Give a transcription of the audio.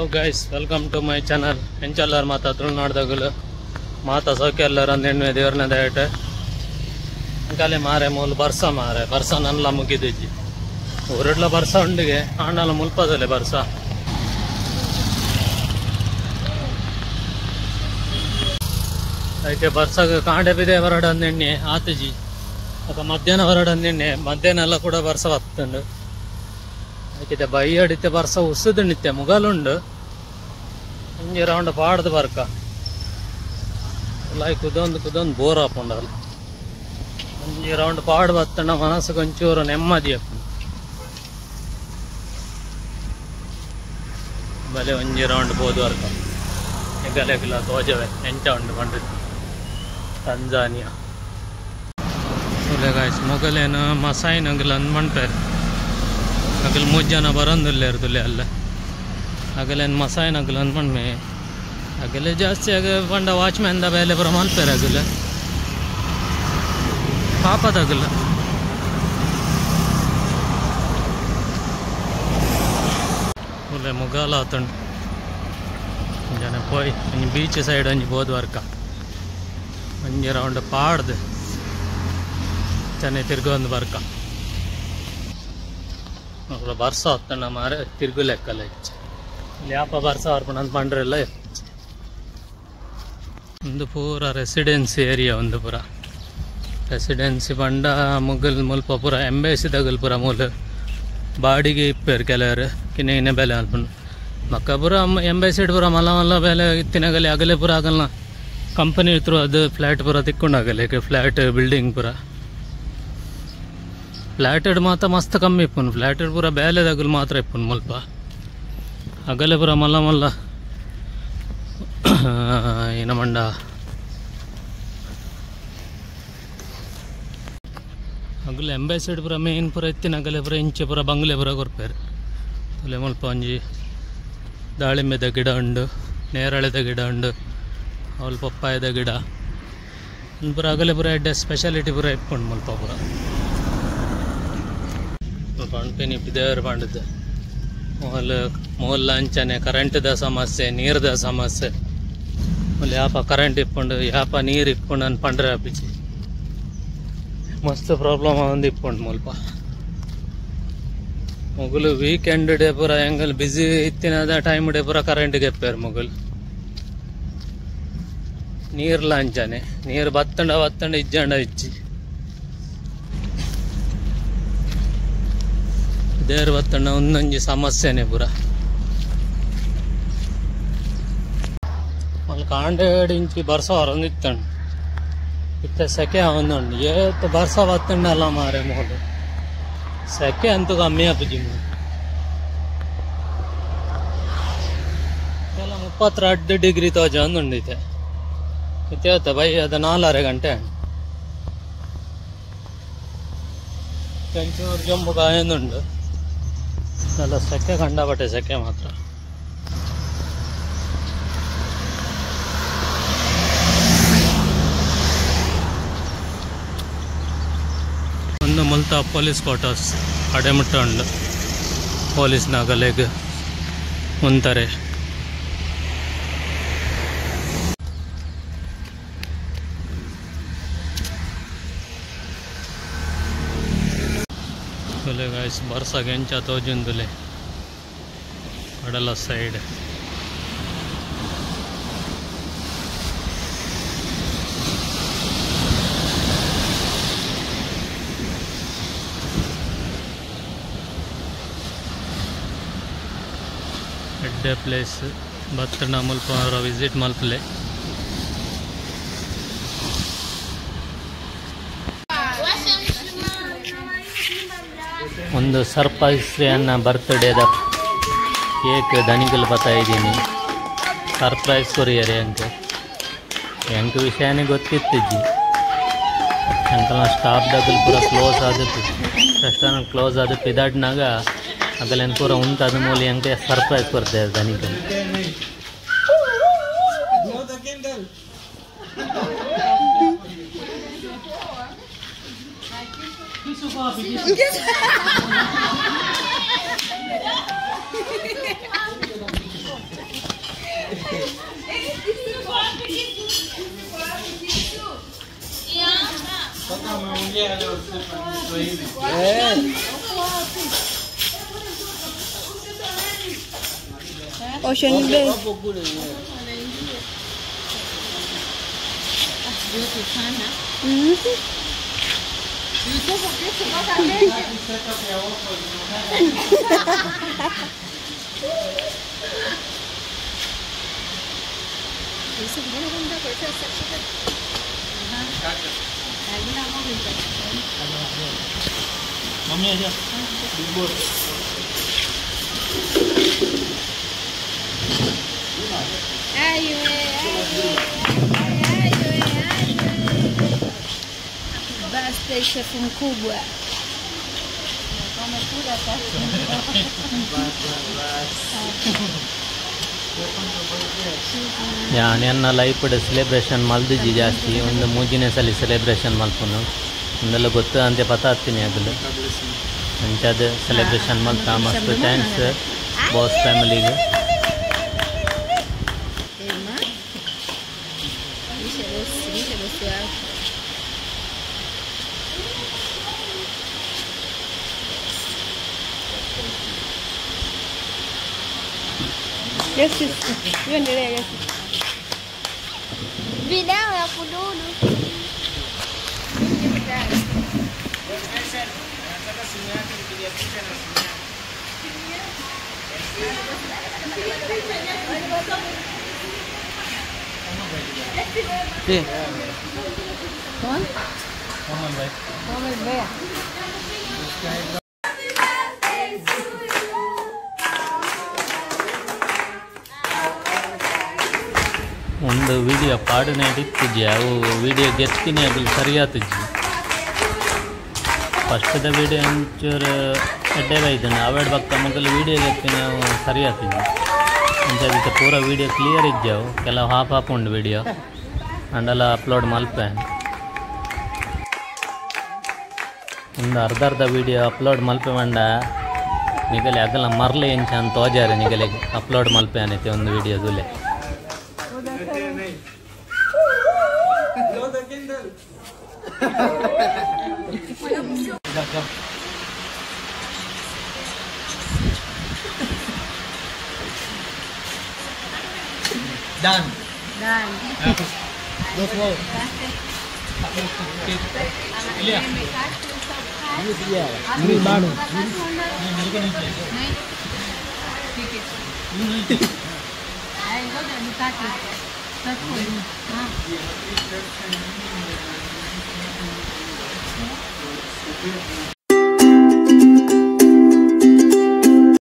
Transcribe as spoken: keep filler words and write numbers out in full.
Hello guys, welcome to my channel. Enchalar Mata Tulnadagulu Mata Sokeller and then with your Nadate Kale Mare Mul Barsa Mare, Barsa Nanla Mukidiji. Uredla Barsa Undige, Andala Mulpa de Barsa. Like a Barsa can't have ever done any Ataji. Like a Madana ever done any Madana Lakuda Barsa Vatand. Like buy a dita Barsa Usudanite Mugalunda around a part of the Barca. Like Kudan Kudan Bora Pondal. Around a part of Vatana Manasakanchur and Emma Diap. Valley around Bodorka. Egalagula, Toja, Entown, Tanzania. So, guys, Mogalena, Masai, Nagalan, Monter. Agal Mujana Barandler to Lella. Agalan Masai Nagalan me. Agale just a wonder watchman the Valley from Alperagula. Papa Dagula. Ule Mugala Thun Janapoi in beach side and Bodwarka. When you're around the part, Chanatirgon Varka. Barsa and Amara Tirgula College. Liapa Barsa or Panan Pandrella. The poor residency area on the Pura. Residency Panda Mughal Mulpapura Embassy the Gulpura Mula Badi per Galer, Kinena Belan. Makabura Embassy Pura Malamala Bella Tinagal Agalepura company through the flat Puratikuna, like a flat building Pura. Flatted Mata must come upon flatted Pura Bella the Gulmatra Pun Mulpa Agalepura Malamala in Amanda Agul Embassy Pura main Puratin Agalebra in Chipura Bangalebra or Per Lemon Ponji Dalime the Gida under Nerale the Gida under all Papaya the Gida and Puragalebra had a speciality Pura Pun Mulpapura. Penny there, Pandit. More lunch and a current the Samase, near the Samase. Yapa current ipund, Yapa near ipund and Pandra Pichi. Must the problem on the pond Mulpa. Mogul weekend Debora angle busy in other time Debora current get per Mogul. Near lunch and near Batanda Vatanda Ijanda. There was the Nanji Samasene Pura. Well, can't inch Barsa on it. It's a second on yet the Barsa Vatanda Lamare model. Second to Gamia Pujim. Patra the degree to John on it. It's the way the Nala Regantan. Thank you, Jumbo. Nala second Handa, but a second Matra. On the Multa police quarters, Adam turned police Nagaleg Muntare. Guys, Barsa again Chato Jundule Adala side. At the place, Battana Mulpa visit Malpale. ಒಂದು surprise ಅನ್ನ ಬರ್ತ್ಡೇದ cake ದನಿಗಲ್ ಬರ್ತಾ ಇದ್ದೀನಿ surprise ಕೊರಿಯರಿ ಅಂಕ ಎಂಕ ವಿಷಯನೇ ಗೊತ್ತಿತ್ತಿಜ್ಜಿ uncle staff ದಾಗಲ್ ಪೂರ close ಆದದ್ದು restaurant close ಆದ ಪಿದಾಡ್ನಾಗ ಅಗಲೇನು ಪೂರ ಉಂಟಾದ ಮೂಲಿ ಅಂಕ ಸರ್ಪ್ರೈಸ್ ಕೊಡ್ತಾರೆ ದನಿಗಲ್ Ocean Bay. Mm-hmm. मम्मी आजा Ayo, ayo, birthday chef mkubwa. yani anna life ide celebration maldi ಜಾಸ್ತಿ ಒಂದು ಮೂಜಿನೇ ಸಲ celebration ಮಲ್ಪುನು ಒಂದೆಲ್ಲ ಗೊತ್ತು ಅಂತ ಪತಾ ಹತ್ತೀನಿ ಆಗಲು ಅಂಚದ celebration ಮಲ್ತಾ ಮಸ್ತ್ ಥ್ಯಾಂಕ್ಸ್ ಬಾಸ್ ಫ್ಯಾಮಿಲಿಗೆ Yes, yes. Endelea, yes. Video ya kududu. Sí. ¿Con? Come on, bye. Come on, vea. ಒಂದು ವಿಡಿಯೋ ಪಾಡನೆ ಹಿಡಿತಿದ್ಯಾ ಅವು ವಿಡಿಯೋ ಗೆತ್ತಿನಿ ಆಗಲಿ ಸರಿಯಾತಿದ್ಜಿ ಫಸ್ಟ್ದ ವಿಡಿಯೋ ಒಂಚೂರು ಎಡ್ಡೆ ಬೈದನೆ ಅವಾರ್ಡ್ ಬಕ್ಕ ಮಗಲು ವಿಡಿಯೋ ಗೆತ್ತಿನಿ ಅವು ಸರಿಯಾತಿದ್ಜಿ ಅಂಚೆ ಪೂರ ವಿಡಿಯೋ ಕ್ಲಿಯರ್ ಇದ್ದಾವು ಕೆಲವು ಹಾಫ್ ಹಾಫ್ ಉಂಡು ವಿಡಿಯೋ ಅಂಡೆಲ್ಲ ಅಪ್ಲೋಡ್ ಮಲ್ಪೆ ಒಂದು ಅರ್ಧ ಅರ್ಧ ವಿಡಿಯೋ ಅಪ್ಲೋಡ್ ಮಲ್ಪೆ ಮಂಡ ನಿಗಲೆ ಆಗಲ್ಲ ಮರ್ಲೆ ಎಂಚ ಅಂತ ತೋಜಾರೆ ನಿಗಲೆಗೆ ಅಪ್ಲೋಡ್ ಮಲ್ಪೆ ಅನ್ನೈತೆ ಒಂದು ವಿಡಿಯೋದುಲೆ Done. Done. Go slow. Ilya. Ini dia. Ini baru. Ini kan ini. नहीं ठीक है Ini. आएगा तो निकाल के सब कोई हाँ